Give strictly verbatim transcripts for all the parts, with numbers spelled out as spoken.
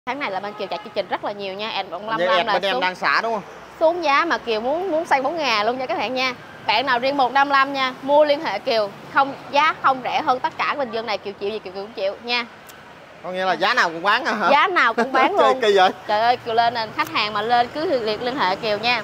Tháng này là bên Kiều chạy chương trình rất là nhiều nha, em cũng năm Vậy năm em là bên em xuống, đang xả đúng không? xuống giá mà Kiều muốn muốn xây bốn ngà luôn nha các bạn nha. Bạn nào riêng một năm lăm nha, mua liên hệ Kiều, không giá không rẻ hơn tất cả Bình Dương này, Kiều chịu gì Kiều cũng chịu nha. Có nghĩa là giá nào cũng bán hả? Giá nào cũng bán luôn. Kỳ vậy? Trời ơi, Kiều lên nè, khách hàng mà lên cứ liệt liên hệ Kiều nha.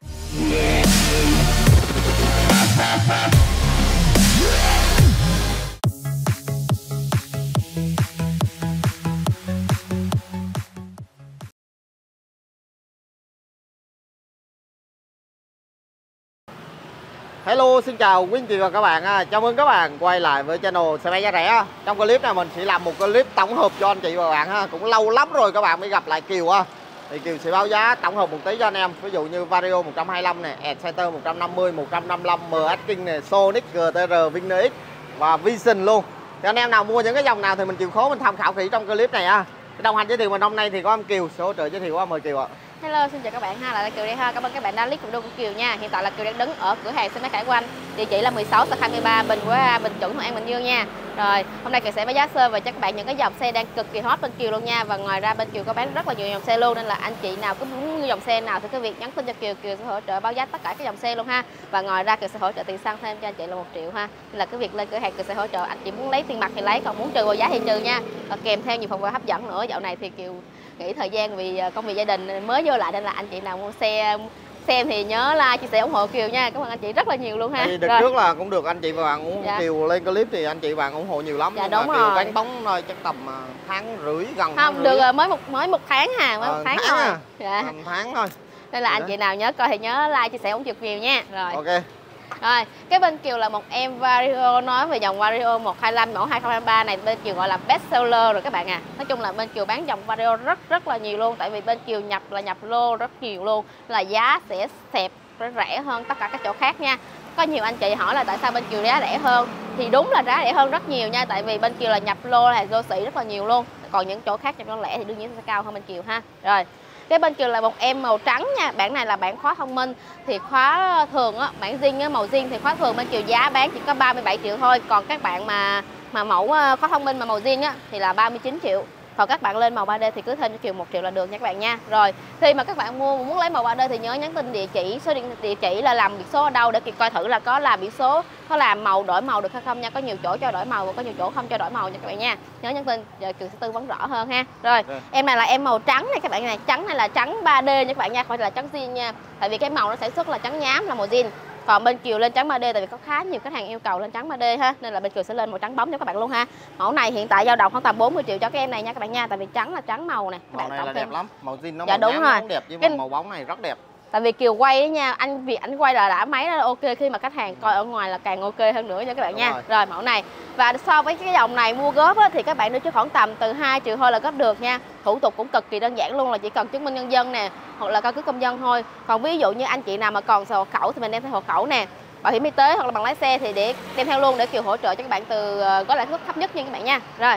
Hello, xin chào quý anh chị và các bạn. Chào mừng các bạn quay lại với channel xe máy giá rẻ. Trong clip này mình sẽ làm một clip tổng hợp cho anh chị và các bạn ha. Cũng lâu lắm rồi các bạn mới gặp lại Kiều ha. Thì Kiều sẽ báo giá tổng hợp một tí cho anh em. Ví dụ như Vario một trăm hai mươi lăm này, Exciter một trăm năm mươi, một trăm năm mươi lăm, em ét King này, Sonic, giê tê rờ, Vinner X và Vision luôn. Thì anh em nào mua những cái dòng nào thì mình chịu khó mình tham khảo kỹ trong clip này ha. Đồng hành giới thiệu mình hôm nay thì có em Kiều sẽ hỗ trợ giới thiệu qua, mời Kiều ạ. Hello, xin chào các bạn ha, lại là Kiều đây ha. Cảm ơn các bạn đã click video của Kiều nha. Hiện tại là Kiều đang đứng ở cửa hàng xe máy Khải Quanh, địa chỉ là mười sáu hai mươi ba Bình Quế, Bình Chuẩn, Hội An, Bình Dương nha. Rồi, hôm nay Kiều sẽ báo giá sơ về cho các bạn những cái dòng xe đang cực kỳ hot bên Kiều luôn nha. Và ngoài ra bên Kiều có bán rất là nhiều dòng xe luôn, nên là anh chị nào có muốn dòng xe nào thì cứ việc nhắn tin cho Kiều, Kiều sẽ hỗ trợ báo giá tất cả các dòng xe luôn ha. Và ngoài ra Kiều sẽ hỗ trợ tiền xăng thêm cho anh chị là một triệu ha. Nên là cái việc lên cửa hàng Kiều sẽ hỗ trợ anh chị muốn lấy tiền mặt thì lấy, còn muốn trừ vào giá thì trừ nha. Và kèm theo nhiều phần quà hấp dẫn nữa. Dạo này thì Kiều nghỉ thời gian vì công việc gia đình mới vô lại, nên là anh chị nào mua xe xem thì nhớ like, chia sẻ ủng hộ Kiều nha. Cảm ơn anh chị rất là nhiều luôn ha. Thì đợt trước là cũng được anh chị và bạn ủng dạ. Kiều lên clip thì anh chị bạn ủng hộ nhiều lắm. Dạ nhưng đúng mà rồi. Kiều đánh bóng thôi chắc tầm tháng rưỡi, gần không được rồi, mới một mới một tháng hà, mới à, một tháng, tháng thôi. À. Dạ. Tầm tháng thôi. Nên là Vậy anh đó. chị nào nhớ coi thì nhớ like, chia sẻ ủng hộ Kiều nha. Rồi. Ok. Rồi, cái bên Kiều là một em Vario, nói về dòng Vario một hai lăm mẫu hai không hai ba này bên Kiều gọi là best seller rồi các bạn à. Nói chung là bên Kiều bán dòng Vario rất rất là nhiều luôn, tại vì bên Kiều nhập là nhập lô rất nhiều luôn, là giá sẽ xẹp rẻ hơn tất cả các chỗ khác nha. Có nhiều anh chị hỏi là tại sao bên Kiều giá rẻ hơn, thì đúng là giá rẻ hơn rất nhiều nha, tại vì bên Kiều là nhập lô là lô xỉ rất là nhiều luôn, còn những chỗ khác nhập lô lẻ thì đương nhiên sẽ cao hơn bên Kiều ha. Rồi. Cái bên Kiều là một em màu trắng nha, bản này là bản khóa thông minh, thì khóa thường á, bản zin á, màu zin thì khóa thường bên Kiều giá bán chỉ có ba mươi bảy triệu thôi, còn các bạn mà mà mẫu khóa thông minh mà màu zin á thì là ba mươi chín triệu. Còn các bạn lên màu ba D thì cứ thêm cho Kiều một triệu là được nha các bạn nha. Rồi, khi mà các bạn mua muốn lấy màu ba D thì nhớ nhắn tin địa chỉ, số điện địa chỉ là làm biển số ở đâu để Kiều coi thử là có làm biển số, có làm màu đổi màu được hay không nha. Có nhiều chỗ cho đổi màu và có nhiều chỗ không cho đổi màu nha các bạn nha. Nhớ nhắn tin, giờ Kiều sẽ tư vấn rõ hơn ha. Rồi, okay. Em này là em màu trắng này các bạn này, trắng này là trắng ba D nha các bạn nha, không phải là trắng zin nha. Tại vì cái màu nó sản xuất là trắng nhám là màu zin. Còn bên Kiều lên trắng ba D tại vì có khá nhiều khách hàng yêu cầu lên trắng ba D ha, nên là bên Kiều sẽ lên màu trắng bóng cho các bạn luôn ha. Mẫu này hiện tại dao động khoảng tầm bốn mươi triệu cho cái em này nha các bạn nha, tại vì trắng là trắng màu này. Các màu bạn này tổng là thêm. đẹp lắm, màu zin nó dạ, màu đúng rồi. rồi. Nó đẹp, nhưng cái... mà màu bóng này rất đẹp. Tại vì Kiều quay nha, anh vì anh quay là đã máy là ok, khi mà khách hàng coi ở ngoài là càng ok hơn nữa nha các bạn. Đúng nha. Rồi. rồi mẫu này. Và so với cái dòng này mua góp á, thì các bạn đưa cho khoảng tầm từ hai triệu thôi là góp được nha. Thủ tục cũng cực kỳ đơn giản luôn, là chỉ cần chứng minh nhân dân nè, hoặc là căn cước công dân thôi. Còn ví dụ như anh chị nào mà còn sổ hộ khẩu thì mình đem theo hộ khẩu nè, bảo hiểm y tế hoặc là bằng lái xe thì để đem theo luôn để Kiều hỗ trợ cho các bạn từ gói lãi suất thấp nhất nha các bạn nha. Rồi.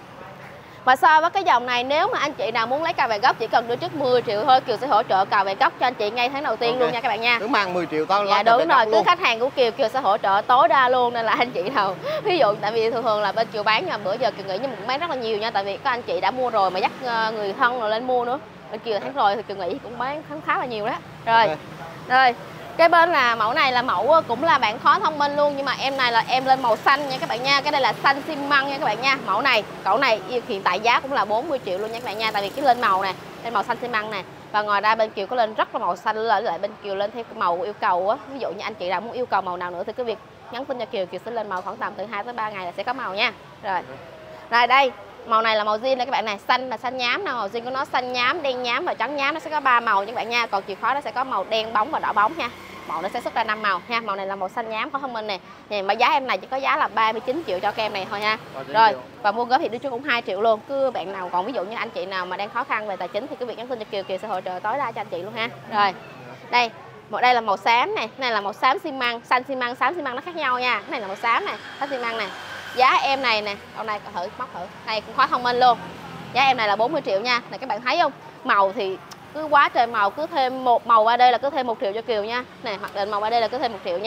Và so với cái dòng này, nếu mà anh chị nào muốn lấy cà về gốc chỉ cần đưa trước mười triệu thôi, Kiều sẽ hỗ trợ cà về gốc cho anh chị ngay tháng đầu tiên okay. luôn nha các bạn nha. Cứ mang mười triệu tao. Dạ đúng rồi, cứ khách hàng của Kiều, Kiều sẽ hỗ trợ tối đa luôn, nên là anh chị nào ví dụ tại vì thường thường là bên Kiều bán nha, bữa giờ Kiều nghĩ nhưng mà cũng bán rất là nhiều nha, tại vì có anh chị đã mua rồi mà dắt người thân rồi lên mua nữa. Bên Kiều tháng rồi thì Kiều nghĩ cũng bán khá khá là nhiều đó. Rồi. Okay. Rồi. Cái bên là mẫu này là mẫu cũng là bản khóa thông minh luôn, nhưng mà em này là em lên màu xanh nha các bạn nha. Cái đây là xanh xi măng nha các bạn nha. Mẫu này, cậu này hiện tại giá cũng là bốn mươi triệu luôn nha các bạn nha, tại vì cái lên màu này, lên màu xanh xi măng này. Và ngoài ra bên Kiều có lên rất là màu xanh, lại lại bên Kiều lên theo màu yêu cầu á. Ví dụ như anh chị nào muốn yêu cầu màu nào nữa thì cứ việc nhắn tin cho Kiều, Kiều sẽ lên màu khoảng tầm từ hai tới ba ngày là sẽ có màu nha. Rồi. Rồi đây, màu này là màu zin đây các bạn này, xanh là xanh nhám nào, màu zin của nó xanh nhám, đen nhám và trắng nhám, nó sẽ có ba màu nha các bạn nha. Còn chìa khóa nó sẽ có màu đen bóng và đỏ bóng nha. Màu nó sẽ xuất ra năm màu nha. Màu này là màu xanh nhám có thông minh nè. Thì mà giá em này chỉ có giá là ba mươi chín triệu cho các em này thôi nha. Rồi, triệu. Và mua góp thì đưa trước cũng hai triệu luôn. Cứ bạn nào còn ví dụ như anh chị nào mà đang khó khăn về tài chính thì cứ việc nhắn tin cho Kiều, Kiều sẽ hỗ trợ tối đa cho anh chị luôn ha. Rồi. Đây, một đây là màu xám này, cái này là màu xám xi măng, xanh xi măng, xám xi măng nó khác nhau nha. Cái này là màu xám này, xám xi măng này. Giá em này nè, con này thử móc thử. Này cũng khóa thông minh luôn. Giá em này là bốn mươi triệu nha. Này các bạn thấy không? Màu thì cứ quá trời màu, cứ thêm một màu ba D là cứ thêm một triệu cho Kiều nha. Này, hoặc định màu ba D là cứ thêm một triệu nha.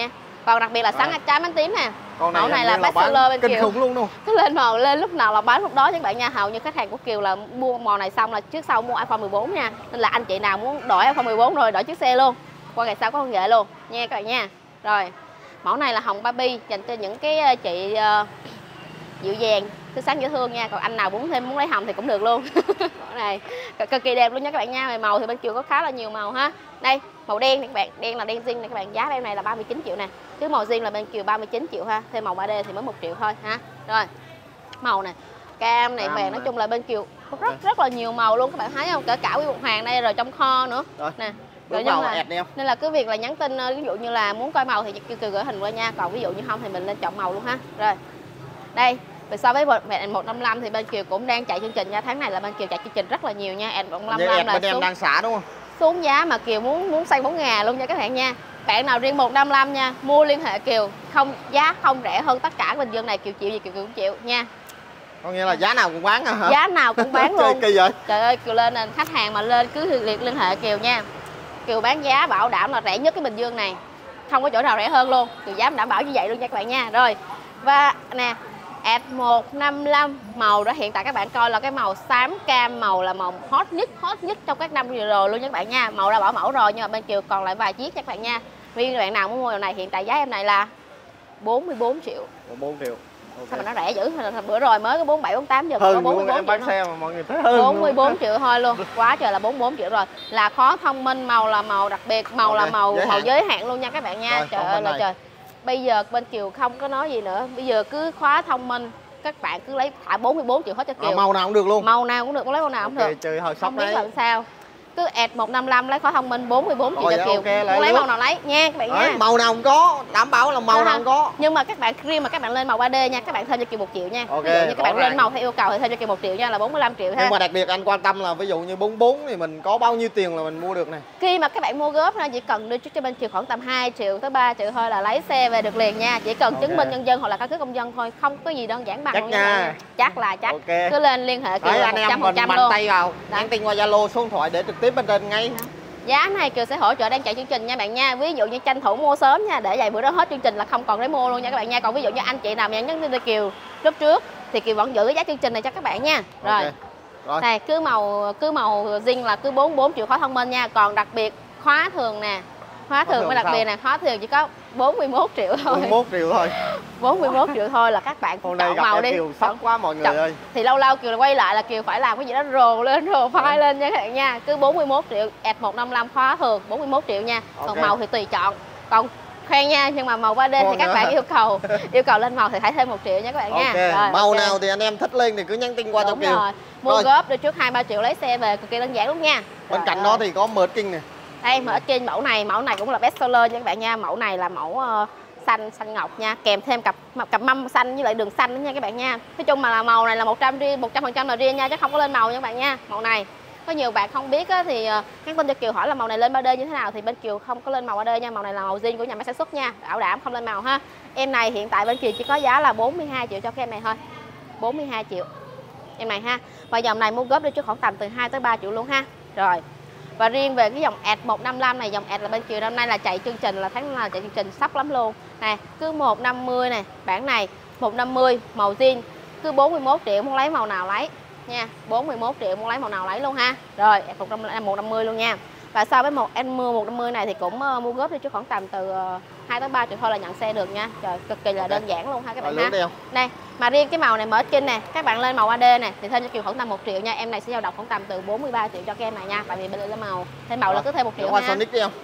Còn đặc biệt là sắn trái bánh tím nè. Con này mẫu này là best bán seller bên kinh Kiều. khủng luôn luôn. Cứ lên màu lên lúc nào là bán lúc đó các bạn nha. Hầu như khách hàng của Kiều là mua màu này xong là trước sau mua iPhone mười bốn nha. Nên là anh chị nào muốn đổi iPhone mười bốn rồi đổi chiếc xe luôn. Qua ngày sau có công nghệ luôn nha các bạn nha. Rồi, mẫu này là hồng Barbie dành cho những cái chị uh, dịu dàng, tươi sáng dễ thương nha. Còn anh nào muốn thêm muốn lấy hồng thì cũng được luôn. Mẫu này cực kỳ đẹp luôn nha các bạn nha. Về màu thì bên Kiều có khá là nhiều màu ha. Đây, màu đen này các bạn, đen là đen zin này các bạn, giá em này là ba mươi chín triệu nè. Cứ màu zin là bên Kiều ba mươi chín triệu ha. Thêm màu ba D thì mới một triệu thôi ha. Rồi. Màu này, cam này, vàng, nói chung là bên Kiều có rất rất là nhiều màu luôn các bạn thấy không? Kể cả nguyên một hàng đây rồi trong kho nữa. Rồi. Nè. Rồi nhưng màu là, ẹt đi không? Nên là cứ việc là nhắn tin ví dụ như là muốn coi màu thì Kiều, Kiều gửi hình qua nha. Còn ví dụ như không thì mình lên chọn màu luôn ha. Rồi. Đây, và so với một một năm lăm thì bên Kiều cũng đang chạy chương trình nha. Tháng này là bên Kiều chạy chương trình rất là nhiều nha. Ad một năm lăm là bên xuống, em đang xả đúng không? Xuống giá mà Kiều muốn muốn xanh bốn ngà luôn nha các bạn nha. Bạn nào riêng một năm lăm nha, mua liên hệ Kiều, không giá không rẻ hơn tất cả Bình Dương này, Kiều chịu gì Kiều cũng chịu nha. Có nghĩa là giá nào cũng bán hả? Giá nào cũng bán luôn. Kỳ vậy? Trời ơi, Kiều lên là khách hàng mà lên cứ liệt liên hệ Kiều nha. Kiều bán giá bảo đảm là rẻ nhất cái Bình Dương này. Không có chỗ nào rẻ hơn luôn. Kiều dám đảm bảo như vậy luôn nha các bạn nha. Rồi. Và nè, Ad một năm lăm màu đó hiện tại các bạn coi là cái màu xám cam, màu là màu hot nhất hot nhất trong các năm vừa rồi luôn nha các bạn nha. Màu đã bỏ mẫu rồi nhưng mà bên Kiều còn lại vài chiếc nha các bạn nha. Riêng bạn nào muốn mua màu này hiện tại giá em này là bốn mươi bốn triệu. bốn mươi bốn triệu. Okay. Sao mà nó rẻ dữ, bữa rồi mới có bốn mươi bảy, bốn mươi tám giờ hơn có bốn mươi bốn em bán triệu xe mà mọi người thấy hơn bốn mươi bốn triệu thôi luôn. Quá trời là bốn mươi bốn triệu rồi. Là khó thông minh, màu là màu đặc biệt, màu okay. là màu giới màu hạn. giới hạn luôn nha các bạn nha. Rồi, trời ơi là trời. Bây giờ bên Kiều không có nói gì nữa. Bây giờ cứ khóa thông minh, các bạn cứ lấy thả bốn mươi bốn triệu hết cho Kiều. À, màu nào cũng được luôn. Màu nào cũng được, muốn lấy màu nào cũng okay, được. Chơi hơi sốc không biết đấy. làm sao. Cứ Ad một năm lăm lấy khóa thông minh bốn mươi bốn triệu rồi, cho Kiều. Okay, muốn lấy màu nào lấy nha các bạn đấy, nha. Màu nào cũng có, đảm bảo là màu à, nào cũng có. Nhưng mà các bạn riêng mà các bạn lên màu ba D nha, các bạn thêm cho Kiều một triệu nha. Okay, ví dụ như các bạn ràng. lên màu theo yêu cầu thì thêm cho Kiều một triệu nha, là bốn mươi lăm triệu ha. Nhưng mà đặc biệt anh quan tâm là ví dụ như bốn mươi bốn thì mình có bao nhiêu tiền là mình mua được này. Khi mà các bạn mua góp ha, chỉ cần đưa trước cho bên Kiều khoảng tầm hai triệu tới ba triệu thôi là lấy xe về được liền nha. Chỉ cần okay. chứng minh nhân dân hoặc là căn cước công dân thôi, không có gì đơn giản bằng chắc luôn nha. nha. Chắc là chắc. Okay. Cứ lên liên hệ Kiều đấy, là anh một trăm phần trăm mình luôn. mạnh tay vào, nhắn tin qua Zalo số điện thoại để trực tiếp bên trên ngay. Đó. Giá này Kiều sẽ hỗ trợ đang chạy chương trình nha bạn nha. Ví dụ như tranh thủ mua sớm nha, để vậy bữa đó hết chương trình là không còn để mua luôn nha các bạn nha. Còn ví dụ như anh chị nào mà nhắn tin cho Kiều lúc trước thì Kiều vẫn giữ cái giá chương trình này cho các bạn nha. Rồi. Okay. Rồi. Này cứ màu cứ màu zin là cứ bốn mươi bốn triệu khóa thông minh nha. Còn đặc biệt khóa thường nè. Khóa thường với đặc biệt nè, khóa thường chỉ có bốn mươi mốt triệu thôi. bốn mươi mốt triệu thôi. bốn mươi mốt triệu thôi là các bạn chọn màu đi. Kiều sốc quá mọi người chọn. ơi. Thì lâu lâu Kiều quay lại là Kiều phải làm cái gì đó rồ lên rồ phai lên nha các bạn nha. Cứ bốn mươi mốt triệu, Ad một năm lăm khóa thường bốn mươi mốt triệu nha. Còn okay. màu thì tùy chọn. Còn khoan nha, nhưng mà màu ba D Còn thì các nữa. bạn yêu cầu yêu cầu lên màu thì phải thêm một triệu nha các bạn okay. nha. Rồi, màu okay. nào thì anh em thích lên thì cứ nhắn tin qua Đúng cho Kiều. Rồi. Mua rồi. góp đưa trước hai ba triệu lấy xe về cực kỳ đơn giản luôn nha. Bên cạnh đó thì có mờ kinh này. Đây mở trên mẫu này, mẫu này cũng là best seller nha các bạn nha. Mẫu này là mẫu uh, xanh xanh ngọc nha, kèm thêm cặp cặp mâm xanh với lại đường xanh đó nha các bạn nha. Nói chung mà là màu này là một trăm riêng, một trăm phần trăm là riêng nha, chứ không có lên màu nha các bạn nha. Màu này có nhiều bạn không biết á, thì nhắn tin cho Kiều hỏi là màu này lên ba D như thế nào thì bên Kiều không có lên màu ba D nha. Màu này là màu zin của nhà máy sản xuất nha, bảo đảm không lên màu ha. Em này hiện tại bên Kiều chỉ có giá là bốn mươi hai triệu cho cái em này thôi, bốn mươi hai triệu em này ha. Và dòng này mua góp đi trước khoảng tầm từ hai tới ba triệu luôn ha. Rồi. Và riêng về cái dòng Ad một năm lăm này, dòng Ad là bên Kiều năm nay là chạy chương trình là tháng là chạy chương trình sốc lắm luôn. Nè, cứ một năm mươi này, bản này một năm mươi màu zin, cứ bốn mươi mốt triệu muốn lấy màu nào lấy nha. bốn mươi mốt triệu muốn lấy màu nào lấy luôn ha. Rồi, một năm mươi luôn nha. Và so với một em mua một năm mươi này thì cũng uh, mua góp đi chứ khoảng tầm từ uh, hai tới ba triệu thôi là nhận xe được nha. Trời, cực kỳ là okay. đơn giản luôn ha các bạn ha. Đây, mà riêng cái màu này mở trên nè, các bạn lên màu ba D này thì thêm cho Kiều khoảng tầm một triệu nha. Em này sẽ dao động khoảng tầm từ bốn mươi ba triệu cho cái em này nha. Tại vì bên đây là màu, thêm màu rồi. là cứ thêm một triệu qua ha. Sonic đi không?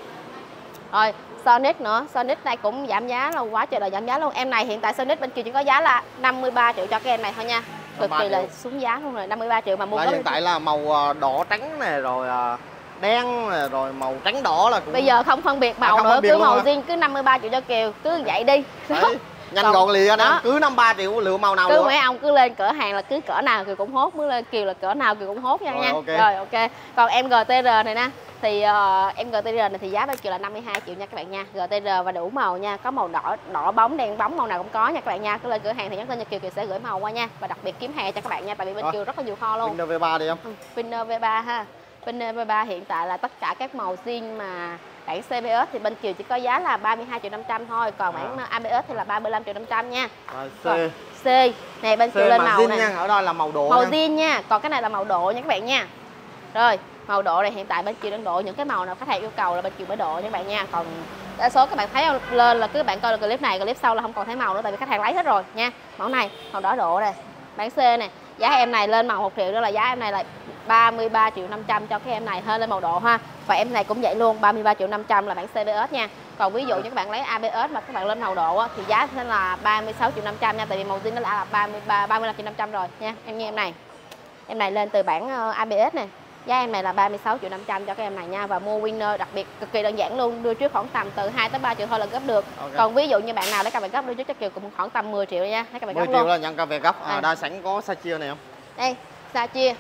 Rồi, Sonic nữa, Sonic này cũng giảm giá là quá trời là giảm giá luôn. Em này hiện tại Sonic bên Kiều chỉ có giá là năm mươi ba triệu cho cái em này thôi nha. Cực kỳ là xuống giá luôn rồi, năm mươi ba triệu mà mua. Hiện tại là màu đỏ trắng này rồi đen này, rồi màu trắng đỏ là cũng... Bây giờ không phân biệt màu à, nữa, cứ màu zin cứ năm mươi ba triệu cho Kiều, cứ vậy đi. Đấy, nhanh còn, gọn lìa đó, cứ năm mươi ba triệu lựa màu nào cứ nữa. mấy ông cứ lên cửa hàng là cứ cỡ nào Kiều cũng hốt, mới lên Kiều là cỡ nào Kiều cũng hốt nha. Rồi, nha. Okay. Rồi ok. Còn em giê tê rờ này nè, thì uh, em giê tê rờ này thì giá bên Kiều là năm mươi hai triệu nha các bạn nha. giê tê rờ và đủ màu nha, có màu đỏ đỏ bóng, đen bóng, màu nào cũng có nha các bạn nha. Cứ lên cửa hàng thì nhắn tin cho Kiều, Kiều sẽ gửi màu qua nha. Và đặc biệt kiếm hàng cho các bạn nha, tại vì bên rồi. Kiều rất là nhiều kho luôn. Winner V ba đi không? Ừ, Winner V ba ha. Winner V ba hiện tại là tất cả các màu zin mà bản xê bê ét thì bên Kiều chỉ có giá là ba mươi hai triệu năm trăm thôi, còn bản À. a bê ét thì là ba mươi lăm triệu năm trăm nha. Rồi, C. Còn C này bên C Kiều lên mà màu zin này. nha, ở đây là màu độ Màu nha. zin nha, còn cái này là màu độ nha các bạn nha. Rồi, màu độ này hiện tại bên Kiều đang độ những cái màu nào khách hàng yêu cầu là bên Kiều mới độ nha các bạn nha. Còn đa số các bạn thấy lên là cứ các bạn coi được clip này, clip sau là không còn thấy màu nữa tại vì khách hàng lấy hết rồi nha. Màu này, màu đỏ độ này, bản C này. Giá em này lên màu một triệu, đó là giá em này là ba mươi ba triệu năm trăm cho cái em này, hơi lên màu độ ha. Và em này cũng vậy luôn, ba mươi ba triệu năm trăm là bản xê bê ét nha. Còn ví dụ như các bạn lấy a bê ét mà các bạn lên màu độ á, thì giá sẽ là ba mươi sáu triệu năm trăm nha, tại vì màu zin nó đã là ba mươi ba ba mươi lăm triệu năm trăm rồi nha. Em như em này. Em này lên từ bản a bê ét này. Giá em này là ba mươi sáu triệu năm trăm cho cái em này nha. Và mua winner đặc biệt cực kỳ đơn giản luôn, đưa trước khoảng tầm từ hai tới ba triệu thôi là gấp được. Okay. Còn ví dụ như bạn nào lấy các bạn gấp đưa trước chắc Kiều cũng khoảng tầm mười triệu nha, lấy các bạn mười gấp triệu luôn. là nhận cà phê gấp. À, À. đa sẵn có sa chia này không? Đây, sa chia.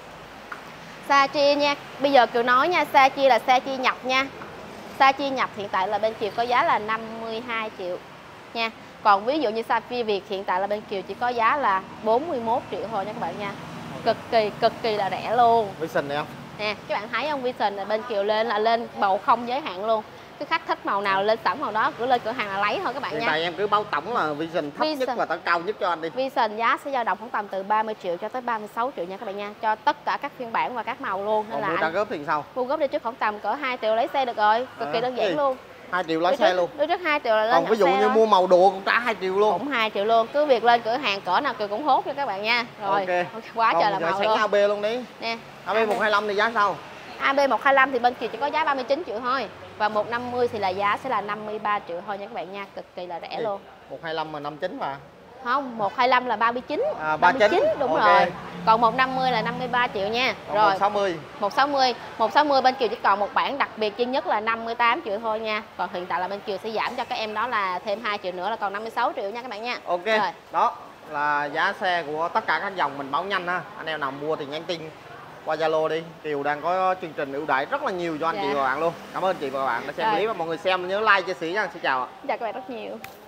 Sa chia nha. Bây giờ Kiều nói nha, sa chia là sa chia nhập nha. Sa chia nhập hiện tại là bên Kiều có giá là năm mươi hai triệu nha. Còn ví dụ như sa chia Việt hiện tại là bên Kiều chỉ có giá là bốn mươi mốt triệu thôi nha các bạn nha. Cực kỳ cực kỳ là rẻ luôn. Vision này không? Nè, các bạn thấy không, Vision là bên Kiều lên là lên màu không giới hạn luôn. Cái khách thích màu nào lên sẵn màu đó, cứ lên cửa hàng là lấy thôi các bạn Hiện nha. tại em cứ báo tổng là Vision thấp Vision. nhất và tới cao nhất cho anh đi. Vision giá sẽ dao động khoảng tầm từ ba mươi triệu cho tới ba mươi sáu triệu nha các bạn nha, cho tất cả các phiên bản và các màu luôn. Nên Còn là mua trả anh góp thì sao? mua góp đi trước khoảng tầm cỡ hai triệu lấy xe được rồi, cực kỳ À, đơn giản gì? luôn. hai triệu lái Đưa xe trước- luôn. Đưa trước hai triệu là lên Còn nhận ví dụ xe như thôi. mua màu đồ cũng trả hai triệu luôn. Cũng hai triệu luôn, cứ việc lên cửa hàng cỡ nào Kiều cũng hốt cho các bạn nha. Rồi, Ok. quá Còn trời là màu sẵn luôn. a bê luôn đi. Nè, a bê một hai lăm thì giá sao? a bê một hai lăm thì bên Kiều chỉ có giá ba mươi chín triệu thôi. Và một năm mươi thì là giá sẽ là năm mươi ba triệu thôi nha các bạn nha, cực kỳ là rẻ Gì? luôn. một hai lăm mà năm chín mà. Không, một hai lăm là ba mươi chín. À, ba mươi chín, đúng ok. rồi. Còn một năm mươi là năm mươi ba triệu nha. Còn Rồi. một sáu mươi. một sáu mươi, một sáu mươi bên Kiều chỉ còn một bản đặc biệt duy nhất là năm mươi tám triệu thôi nha. Còn hiện tại là bên Kiều sẽ giảm cho các em đó là thêm hai triệu nữa là còn năm mươi sáu triệu nha các bạn nha. Ok. Rồi. Đó là giá xe của tất cả các dòng, mình báo nhanh ha. Anh em nào mua thì nhắn tin qua Zalo đi. Kiều đang có chương trình ưu đãi rất là nhiều cho anh Dạ. chị và bạn luôn. Cảm ơn chị và bạn đã xem Rồi. clip. Mọi người xem nhớ like chia sẻ nha. Xin chào ạ. Chào các bạn rất nhiều.